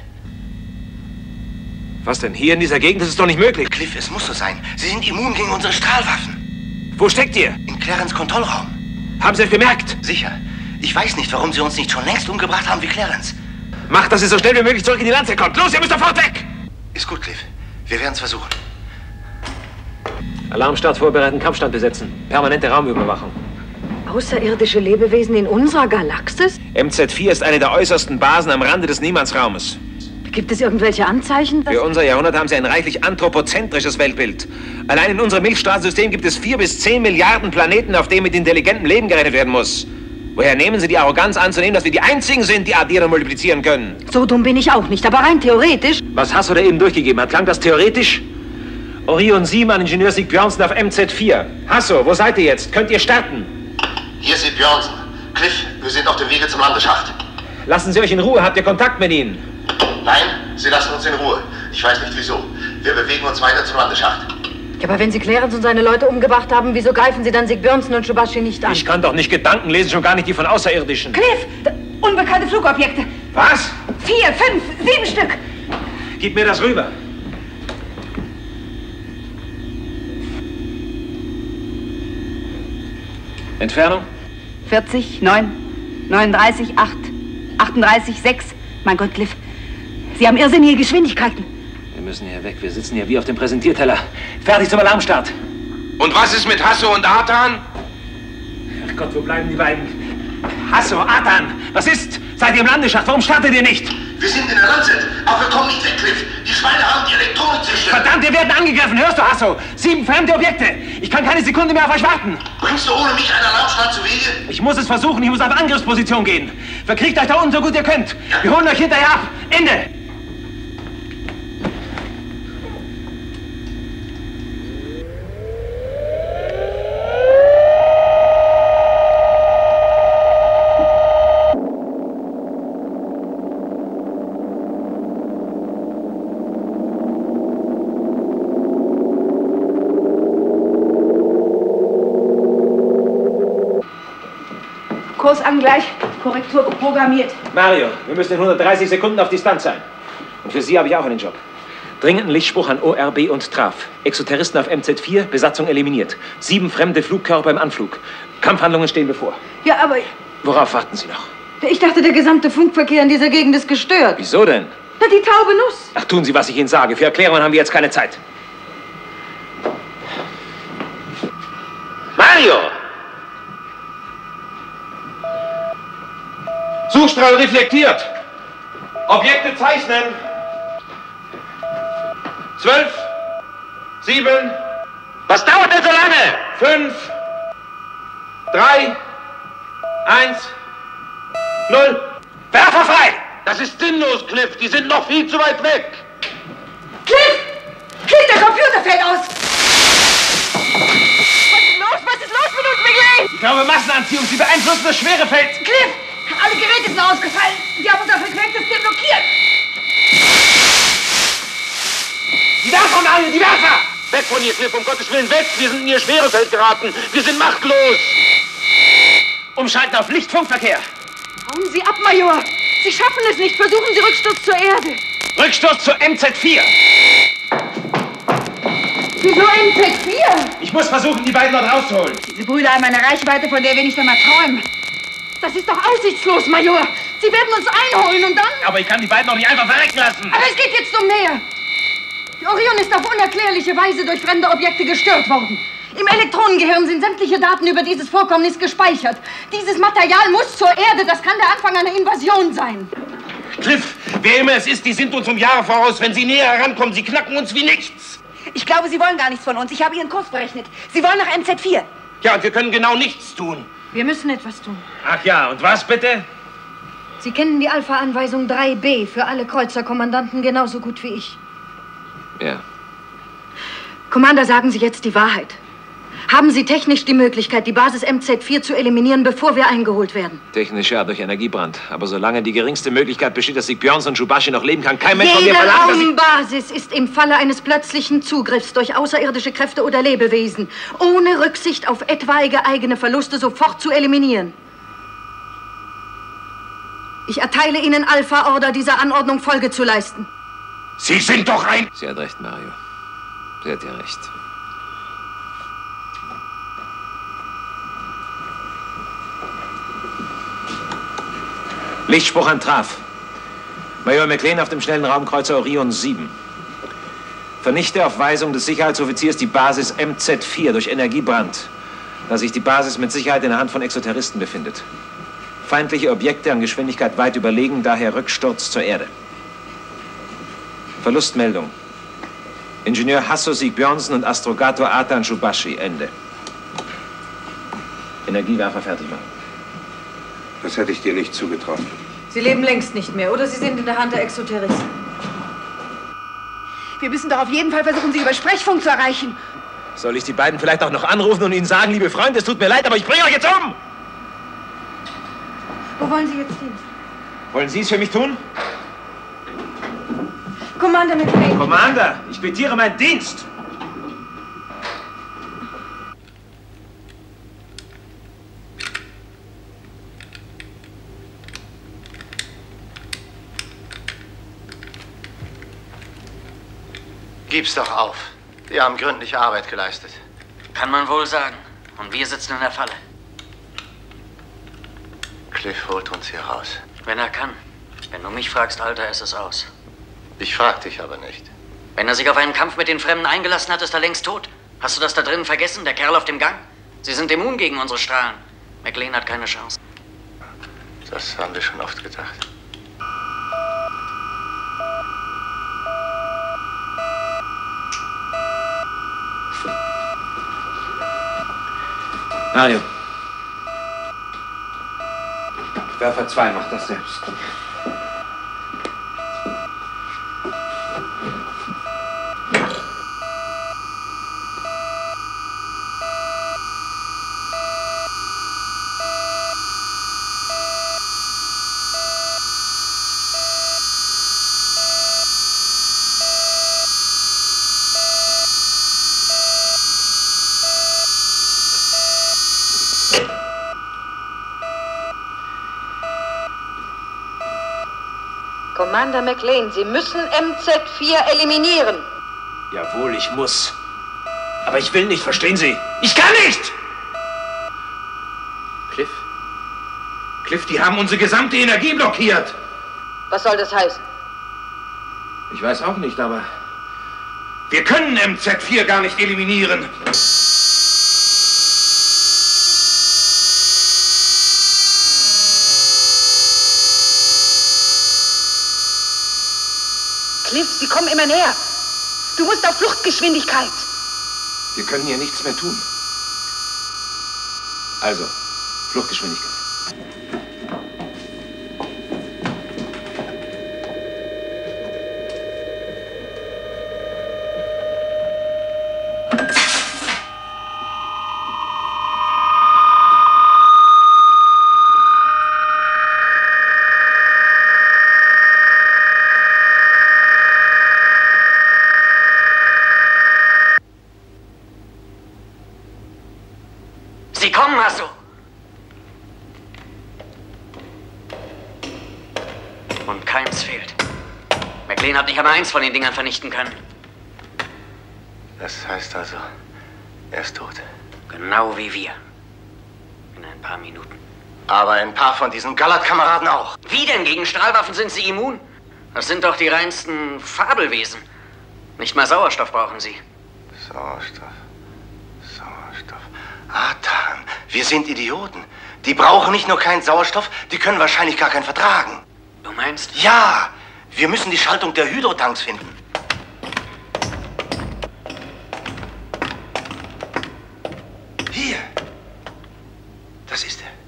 Was denn? Hier in dieser Gegend? Das ist doch nicht möglich. Cliff, es muss so sein. Sie sind immun gegen unsere Strahlwaffen. Wo steckt ihr? In Clarence Kontrollraum. Haben Sie euch bemerkt? Sicher. Ich weiß nicht, warum Sie uns nicht schon längst umgebracht haben wie Clarence. Macht, dass ihr so schnell wie möglich zurück in die Lanze kommt. Los, ihr müsst sofort weg! Ist gut, Cliff. Wir werden es versuchen. Alarmstart vorbereiten, Kampfstand besetzen. Permanente Raumüberwachung. Außerirdische Lebewesen in unserer Galaxis? MZ4 ist eine der äußersten Basen am Rande des Niemandsraumes. Gibt es irgendwelche Anzeichen? Für unser Jahrhundert haben sie ein reichlich anthropozentrisches Weltbild. Allein in unserem Milchstraßensystem gibt es 4 bis 10 Milliarden Planeten, auf denen mit intelligentem Leben gerechnet werden muss. Woher nehmen Sie die Arroganz anzunehmen, dass wir die Einzigen sind, die addieren und multiplizieren können? So dumm bin ich auch nicht, aber rein theoretisch... Was Hasso da eben durchgegeben hat, klang das theoretisch? Orion 7 an Ingenieur Sig Björnsen auf MZ4. Hasso, wo seid ihr jetzt? Könnt ihr starten? Hier ist Sig Björnsen. Cliff, wir sind auf dem Wege zum Landeschacht. Lassen Sie euch in Ruhe. Habt ihr Kontakt mit ihnen? Nein, sie lassen uns in Ruhe. Ich weiß nicht wieso. Wir bewegen uns weiter zum Landeschacht. Ja, aber wenn Sie Clarence und seine Leute umgebracht haben, wieso greifen Sie dann Sig Björnsen und Shubashi nicht an? Ich kann doch nicht Gedanken lesen, schon gar nicht die von Außerirdischen. Cliff! Unbekannte Flugobjekte! Was? 4, 5, 7 Stück! Gib mir das rüber. Entfernung? 40, 9, 39, 8, 38, 6. Mein Gott, Cliff, Sie haben irrsinnige Geschwindigkeiten. Wir müssen hier weg. Wir sitzen hier wie auf dem Präsentierteller. Fertig zum Alarmstart. Und was ist mit Hasso und Artan? Ach Gott, wo bleiben die beiden? Hasso, Artan, was ist? Seid ihr im Landeschacht? Warum startet ihr nicht? Wir sind in der Landsat, aber wir kommen nicht weg, Cliff. Die Schweine haben die Elektronik zerstört. Verdammt, wir werden angegriffen. Hörst du, Hasso? 7 fremde Objekte. Ich kann keine Sekunde mehr auf euch warten. Bringst du ohne mich einen Alarmstart zu Wege? Ich muss es versuchen. Ich muss auf Angriffsposition gehen. Verkriegt euch da unten so gut ihr könnt. Wir holen euch hinterher ab. Ende. Kursangleich, Korrektur programmiert. Mario, wir müssen in 130 Sekunden auf Distanz sein. Und für Sie habe ich auch einen Job. Dringenden Lichtspruch an ORB und Traf. Exoterroristen auf MZ4, Besatzung eliminiert. 7 fremde Flugkörper im Anflug. Kampfhandlungen stehen bevor. Ja, aber... Worauf warten Sie noch? Ich dachte, der gesamte Funkverkehr in dieser Gegend ist gestört. Wieso denn? Na, die taube Nuss. Ach, tun Sie, was ich Ihnen sage. Für Erklärungen haben wir jetzt keine Zeit. Mario! Suchstrahl reflektiert. Objekte zeichnen. 12, 7. Was dauert denn so lange? 5, 3, 1, 0. Werfer frei! Das ist sinnlos, Cliff. Die sind noch viel zu weit weg. Cliff! Cliff, der Computer fällt aus! Was ist los? Was ist los mit uns, McLean? Ich glaube, Massenanziehung. Sie beeinflussen das Schwerefeld. Cliff! Alle Geräte sind ausgefallen. Sie haben unser Frequenzsystem blockiert. Die Werfer, Mario, die Werfer! Weg von hier, Cliff, um Gottes Willen, weg! Wir sind in ihr Schwerefeld geraten. Wir sind machtlos. Umschalten auf Lichtfunkverkehr. Hauen Sie ab, Major. Sie schaffen es nicht. Versuchen Sie Rücksturz zur Erde. Rücksturz zu MZ4. Wieso MZ4? Ich muss versuchen, die beiden dort rauszuholen. Diese Brüder haben eine Reichweite, von der wir nicht einmal träumen. Das ist doch aussichtslos, Major. Sie werden uns einholen und dann... Aber ich kann die beiden doch nicht einfach verrecken lassen. Aber es geht jetzt um mehr. Die Orion ist auf unerklärliche Weise durch fremde Objekte gestört worden. Im Elektronengehirn sind sämtliche Daten über dieses Vorkommnis gespeichert. Dieses Material muss zur Erde. Das kann der Anfang einer Invasion sein. Cliff, wer immer es ist, die sind uns um Jahre voraus. Wenn sie näher herankommen, sie knacken uns wie nichts. Ich glaube, sie wollen gar nichts von uns. Ich habe ihren Kurs berechnet. Sie wollen nach MZ4. Ja, und wir können genau nichts tun. Wir müssen etwas tun. Ach ja, und was bitte? Sie kennen die Alpha-Anweisung 3b für alle Kreuzerkommandanten genauso gut wie ich. Ja. Commander, sagen Sie jetzt die Wahrheit. Haben Sie technisch die Möglichkeit, die Basis MZ4 zu eliminieren, bevor wir eingeholt werden? Technisch ja, durch Energiebrand. Aber solange die geringste Möglichkeit besteht, dass Sigbjörns und Shubashi noch leben, kann kein Mensch von mir verlangen, dass Jede Raumbasis ist im Falle eines plötzlichen Zugriffs durch außerirdische Kräfte oder Lebewesen ohne Rücksicht auf etwaige eigene Verluste sofort zu eliminieren. Ich erteile Ihnen Alpha-Order, dieser Anordnung Folge zu leisten. Sie sind doch ein... Sie hat recht, Mario. Sie hat ja recht. Lichtspruch an Traf. Major McLean auf dem schnellen Raumkreuzer Orion 7. Vernichte auf Weisung des Sicherheitsoffiziers die Basis MZ4 durch Energiebrand, da sich die Basis mit Sicherheit in der Hand von Exoterroristen befindet. Feindliche Objekte an Geschwindigkeit weit überlegen, daher Rücksturz zur Erde. Verlustmeldung. Ingenieur Hasso Sigbjörnsen und Astrogator Atan Shubashi. Ende. Energiewerfer fertig machen. Das hätte ich dir nicht zugetraut. Sie leben längst nicht mehr, oder Sie sind in der Hand der Exoterroristen. Wir müssen doch auf jeden Fall versuchen, sie über Sprechfunk zu erreichen. Soll ich die beiden vielleicht auch noch anrufen und ihnen sagen, liebe Freunde, es tut mir leid, aber ich bringe euch jetzt um? Wo wollen Sie jetzt hin? Wollen Sie es für mich tun? Commander McLean. Commander, ich quittiere meinen Dienst. Gib's doch auf. Wir haben gründliche Arbeit geleistet. Kann man wohl sagen. Und wir sitzen in der Falle. Cliff holt uns hier raus. Wenn er kann. Wenn du mich fragst, Alter, ist es aus. Ich frag dich aber nicht. Wenn er sich auf einen Kampf mit den Fremden eingelassen hat, ist er längst tot. Hast du das da drinnen vergessen, der Kerl auf dem Gang? Sie sind immun gegen unsere Strahlen. McLean hat keine Chance. Das haben wir schon oft gedacht. Mario. Werfer 2 macht das selbst. Commander McLean, Sie müssen MZ4 eliminieren. Jawohl, ich muss. Aber ich will nicht, verstehen Sie? Ich kann nicht! Cliff? Cliff, die haben unsere gesamte Energie blockiert. Was soll das heißen? Ich weiß auch nicht, aber... Wir können MZ4 gar nicht eliminieren. Cliff, sie kommen immer näher. Du musst auf Fluchtgeschwindigkeit. Wir können hier nichts mehr tun. Also, Fluchtgeschwindigkeit. Sie kommen, Hasso! Und keins fehlt. McLean hat nicht einmal eins von den Dingern vernichten können. Das heißt also, er ist tot. Genau wie wir. In ein paar Minuten. Aber ein paar von diesen Galat-Kameraden auch. Wie denn? Gegen Strahlwaffen sind sie immun? Das sind doch die reinsten Fabelwesen. Nicht mal Sauerstoff brauchen sie. Sauerstoff. Atan, wir sind Idioten. Die brauchen nicht nur keinen Sauerstoff, die können wahrscheinlich gar keinen vertragen. Du meinst? Ja, wir müssen die Schaltung der Hydrotanks finden. Hier. Das ist er.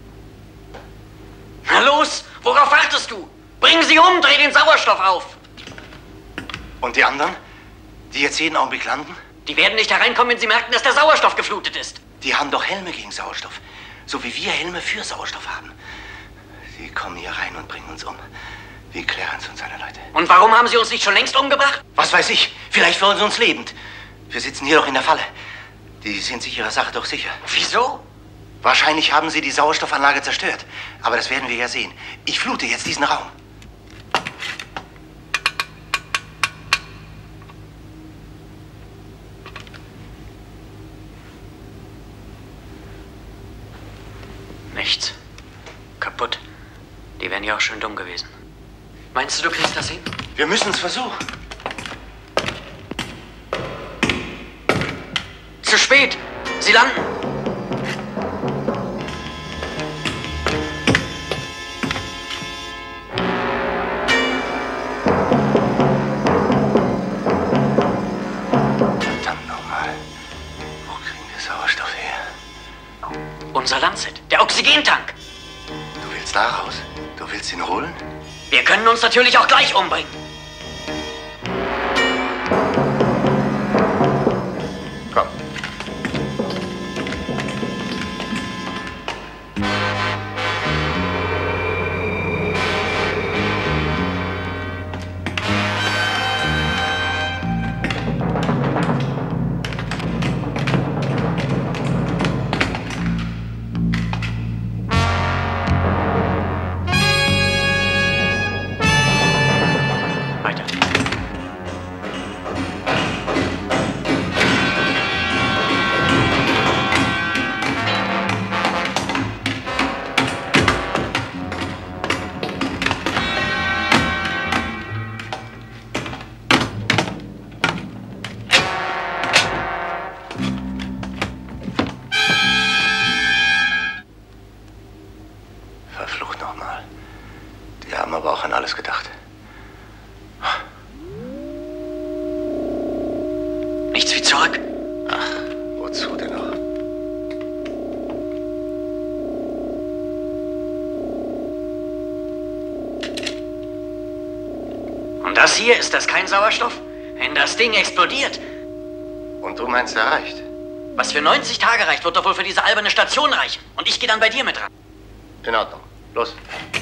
Na los, worauf wartest du? Bring sie um, dreh den Sauerstoff auf. Und die anderen, die jetzt jeden Augenblick landen? Die werden nicht hereinkommen, wenn sie merken, dass der Sauerstoff geflutet ist. Die haben doch Helme gegen Sauerstoff. So wie wir Helme für Sauerstoff haben. Sie kommen hier rein und bringen uns um. Wie Clarence und seine Leute. Und warum haben sie uns nicht schon längst umgebracht? Was weiß ich. Vielleicht wollen sie uns lebend. Wir sitzen hier doch in der Falle. Die sind sich ihrer Sache doch sicher. Wieso? Wahrscheinlich haben sie die Sauerstoffanlage zerstört. Aber das werden wir ja sehen. Ich flute jetzt diesen Raum. Nichts. Kaputt. Die wären ja auch schön dumm gewesen. Meinst du, du kriegst das hin? Wir müssen es versuchen. Zu spät. Sie landen. Verdammt nochmal. Wo kriegen wir Sauerstoff her? Unser Lancet. Der Oxygentank. Du willst da raus? Du willst ihn holen? Wir können uns natürlich auch gleich umbringen. Komm. Weiter. Verflucht nochmal. Die haben aber auch an alles gedacht. Nichts wie zurück. Ach, wozu denn noch? Und das hier, ist das kein Sauerstoff? Wenn das Ding explodiert. Und du meinst, er reicht? Was für 90 Tage reicht, wird doch wohl für diese alberne Station reichen. Und ich gehe dann bei dir mit ran. In Ordnung. Los.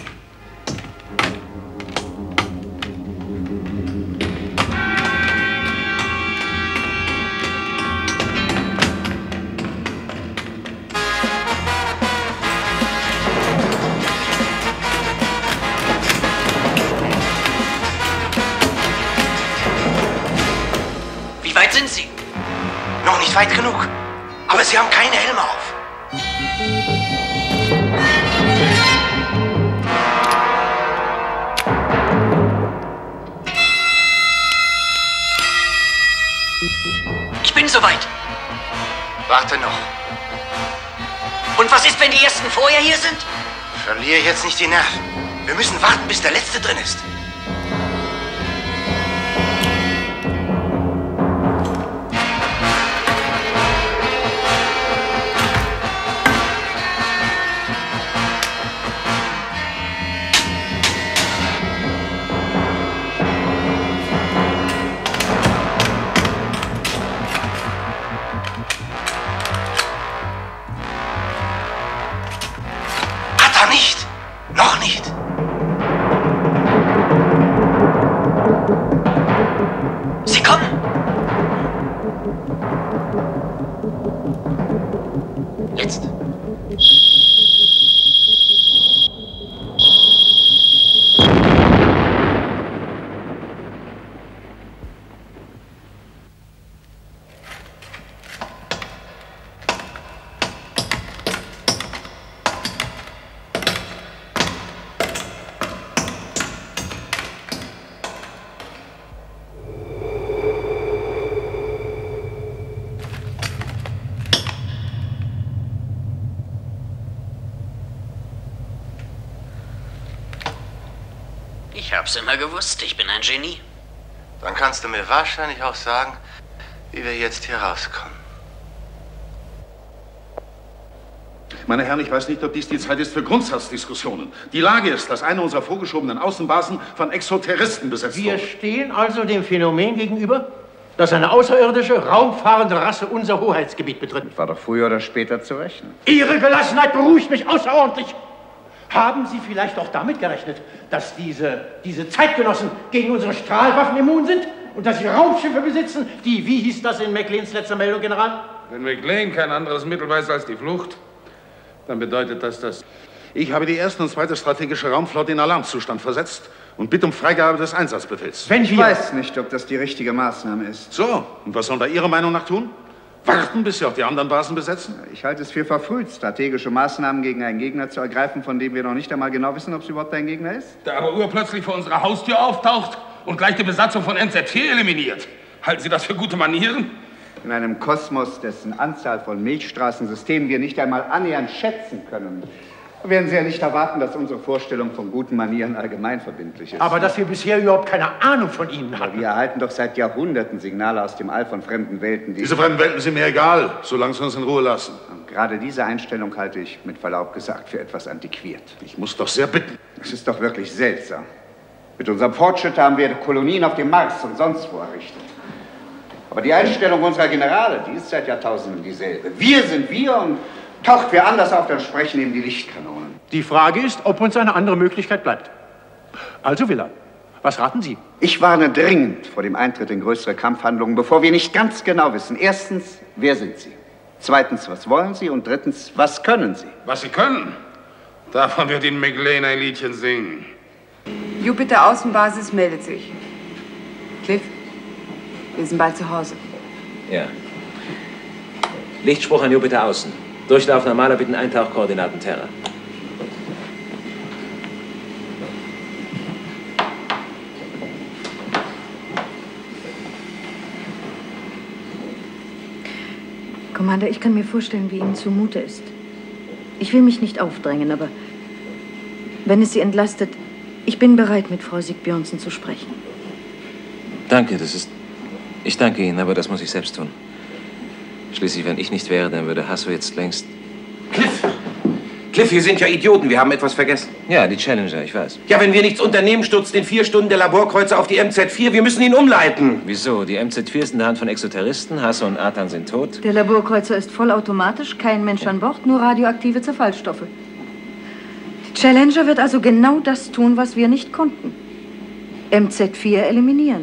Wie weit sind Sie? Noch nicht weit genug. Aber sie haben keine Helme auf. Ich bin soweit. Warte noch. Und was ist, wenn die ersten vorher hier sind? Verliere jetzt nicht die Nerven. Wir müssen warten, bis der Letzte drin ist. Hat er nicht. Noch nicht. Sie kommen. Jetzt. Ich hab's immer gewusst, ich bin ein Genie. Dann kannst du mir wahrscheinlich auch sagen, wie wir jetzt hier rauskommen. Meine Herren, ich weiß nicht, ob dies die Zeit ist für Grundsatzdiskussionen. Die Lage ist, dass eine unserer vorgeschobenen Außenbasen von Exoterroristen besetzt Wir wurde. stehen also dem Phänomen gegenüber, dass eine außerirdische, raumfahrende Rasse unser Hoheitsgebiet betritt. War doch früher oder später zu rechnen. Ihre Gelassenheit beruhigt mich außerordentlich. Haben Sie vielleicht auch damit gerechnet, dass diese Zeitgenossen gegen unsere Strahlwaffen immun sind? Und dass sie Raumschiffe besitzen, die, wie hieß das in McLeans letzter Meldung, General? Wenn McLean kein anderes Mittel weiß als die Flucht, dann bedeutet das, dass... Ich habe die erste und zweite strategische Raumflotte in Alarmzustand versetzt und bitte um Freigabe des Einsatzbefehls. Ich weiß nicht, ob das die richtige Maßnahme ist. So, und was sollen wir Ihrer Meinung nach tun? Warten, bis Sie auch die anderen Basen besetzen? Ich halte es für verfrüht, strategische Maßnahmen gegen einen Gegner zu ergreifen, von dem wir noch nicht einmal genau wissen, ob es überhaupt ein Gegner ist. Der aber urplötzlich vor unserer Haustür auftaucht und gleich die Besatzung von MZ4 eliminiert. Halten Sie das für gute Manieren? In einem Kosmos, dessen Anzahl von Milchstraßensystemen wir nicht einmal annähernd schätzen können, werden Sie ja nicht erwarten, dass unsere Vorstellung von guten Manieren allgemein verbindlich ist. Aber dass wir bisher überhaupt keine Ahnung von Ihnen hatten. Aber wir erhalten doch seit Jahrhunderten Signale aus dem All von fremden Welten. Diese fremden Welten sind mir egal, solange Sie uns in Ruhe lassen. Und gerade diese Einstellung halte ich mit Verlaub gesagt für etwas antiquiert. Ich muss doch sehr bitten. Es ist doch wirklich seltsam. Mit unserem Fortschritt haben wir Kolonien auf dem Mars und sonst wo errichtet. Aber die Einstellung unserer Generale, die ist seit Jahrtausenden dieselbe. Wir sind wir und taucht wer anders auf, dann sprechen eben die Lichtkanonen. Die Frage ist, ob uns eine andere Möglichkeit bleibt. Also, Villa, was raten Sie? Ich warne dringend vor dem Eintritt in größere Kampfhandlungen, bevor wir nicht ganz genau wissen. Erstens, wer sind Sie? Zweitens, was wollen Sie? Und drittens, was können Sie? Was Sie können? Davon wird Ihnen McLean ein Liedchen singen. Jupiter Außenbasis meldet sich. Cliff, wir sind bald zu Hause. Ja. Lichtspruch an Jupiter außen. Durchlauf normaler bitten Eintauchkoordinaten Terra. Commander, ich kann mir vorstellen, wie Ihnen zumute ist. Ich will mich nicht aufdrängen, aber wenn es Sie entlastet, ich bin bereit, mit Frau Sigbjörnsen zu sprechen. Danke, ich danke Ihnen, aber das muss ich selbst tun. Schließlich, wenn ich nicht wäre, dann würde Hasso jetzt längst... Cliff, wir sind ja Idioten, wir haben etwas vergessen. Ja, die Challenger, ich weiß. Ja, wenn wir nichts unternehmen, stürzt in 4 Stunden der Laborkreuzer auf die MZ4. Wir müssen ihn umleiten. Wieso? Die MZ4 ist in der Hand von Exoterroristen, Hasso und Athan sind tot. Der Laborkreuzer ist vollautomatisch, kein Mensch an Bord, nur radioaktive Zerfallsstoffe. Die Challenger wird also genau das tun, was wir nicht konnten. MZ4 eliminieren.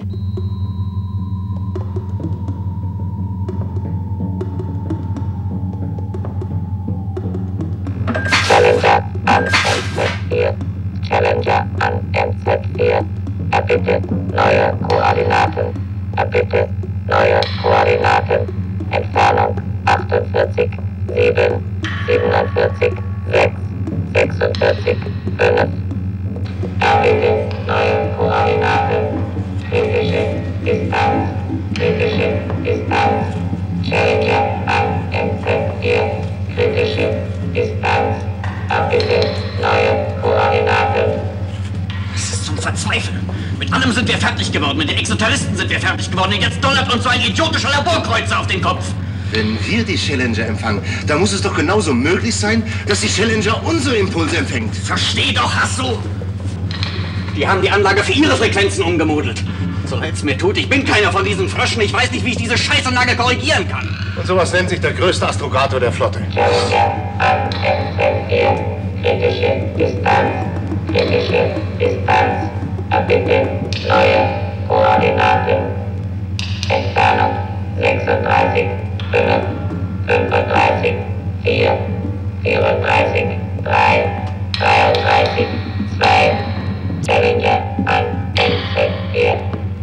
Challenger an MZ4. Challenger an MZ4. Erbitte neue Koordinaten. Erbitte neue Koordinaten. Entfernung 48, 7, 47, 6, 46, 5. Erbitte neue Koordinaten. Kritische Distanz. Kritische Distanz. Challenger an MZ4. Kritische Distanz. Erbitte neue Koordinaten. Es ist zum Verzweifeln. Mit allem sind wir fertig geworden. Mit den Exoterroristen sind wir fertig geworden. Und jetzt donnert uns so ein idiotischer Laborkreuzer auf den Kopf. Wenn wir die Challenger empfangen, dann muss es doch genauso möglich sein, dass die Challenger unsere Impulse empfängt. Versteh doch, Hasso! Die haben die Anlage für ihre Frequenzen umgemodelt. So leid's mir tut, ich bin keiner von diesen Fröschen. Ich weiß nicht, wie ich diese Scheißanlage korrigieren kann. Und sowas nennt sich der größte Astrogator der Flotte. Challenger an MZ4. Kritische Distanz. Kritische Distanz. Erbitte neue Koordinaten. Entfernung 36, 5, 35, 4, 34, 3, 33, 2. Challenger an MZ4.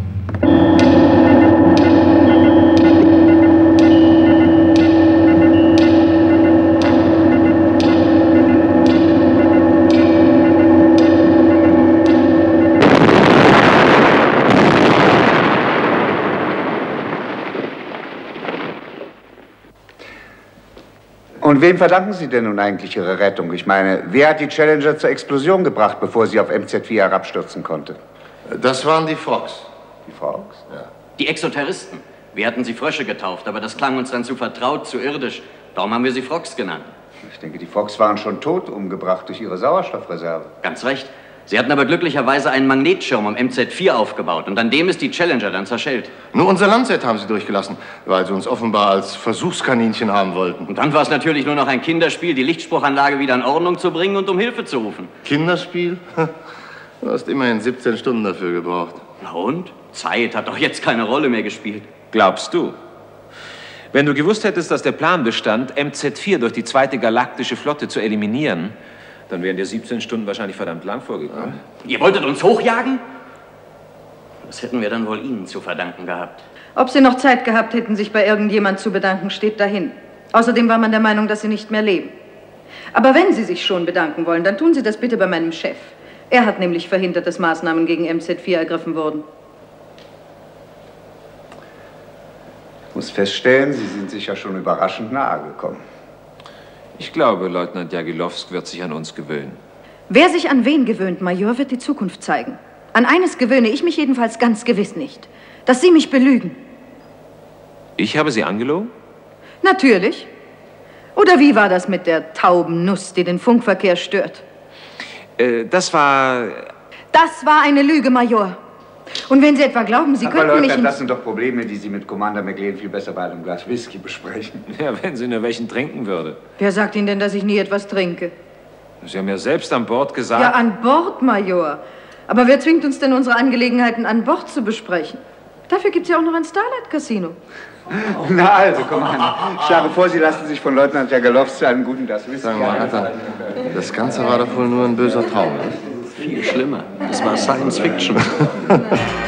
Und wem verdanken Sie denn nun eigentlich Ihre Rettung? Ich meine, wer hat die Challenger zur Explosion gebracht, bevor sie auf MZ4 herabstürzen konnte? Das waren die Frogs. Die Frogs? Ja. Die Exoterroristen. Wir hatten sie Frösche getauft, aber das klang uns dann zu vertraut, zu irdisch. Darum haben wir sie Frogs genannt. Ich denke, die Frogs waren schon tot, umgebracht durch ihre Sauerstoffreserve. Ganz recht. Sie hatten aber glücklicherweise einen Magnetschirm am MZ4 aufgebaut und an dem ist die Challenger dann zerschellt. Nur unser Lancet haben Sie durchgelassen, weil Sie uns offenbar als Versuchskaninchen haben wollten. Und dann war es natürlich nur noch ein Kinderspiel, die Lichtspruchanlage wieder in Ordnung zu bringen und um Hilfe zu rufen. Kinderspiel? Du hast immerhin 17 Stunden dafür gebraucht. Na und? Zeit hat doch jetzt keine Rolle mehr gespielt. Glaubst du? Wenn du gewusst hättest, dass der Plan bestand, MZ4 durch die 2. galaktische Flotte zu eliminieren, dann wären dir 17 Stunden wahrscheinlich verdammt lang vorgekommen. Ihr wolltet uns hochjagen? Das hätten wir dann wohl Ihnen zu verdanken gehabt. Ob Sie noch Zeit gehabt hätten, sich bei irgendjemand zu bedanken, steht dahin. Außerdem war man der Meinung, dass Sie nicht mehr leben. Aber wenn Sie sich schon bedanken wollen, dann tun Sie das bitte bei meinem Chef. Er hat nämlich verhindert, dass Maßnahmen gegen MZ4 ergriffen wurden. Ich muss feststellen, Sie sind sicher schon überraschend nahe gekommen. Ich glaube, Leutnant Jagilowsk wird sich an uns gewöhnen. Wer sich an wen gewöhnt, Major, wird die Zukunft zeigen. An eines gewöhne ich mich jedenfalls ganz gewiss nicht. Dass Sie mich belügen. Ich habe Sie angelogen? Natürlich. Oder wie war das mit der tauben Nuss, die den Funkverkehr stört? Das war eine Lüge, Major. Und wenn Sie etwa glauben, Sie könnten mich... Aber das sind doch Probleme, die Sie mit Commander McLean viel besser bei einem Glas Whisky besprechen. Ja, wenn sie nur welchen trinken würde. Wer sagt Ihnen denn, dass ich nie etwas trinke? Sie haben ja selbst an Bord gesagt... Ja, an Bord, Major. Aber wer zwingt uns denn, unsere Angelegenheiten an Bord zu besprechen? Dafür gibt es ja auch noch ein Starlight-Casino. Na also, Commander, schlage vor, Sie lassen sich von Leutnant Jagilowsk zu einem guten Glas Whisky... Sagen wir mal, Alter, das Ganze war doch wohl nur ein böser Traum. Viel schlimmer. Das war Science Fiction.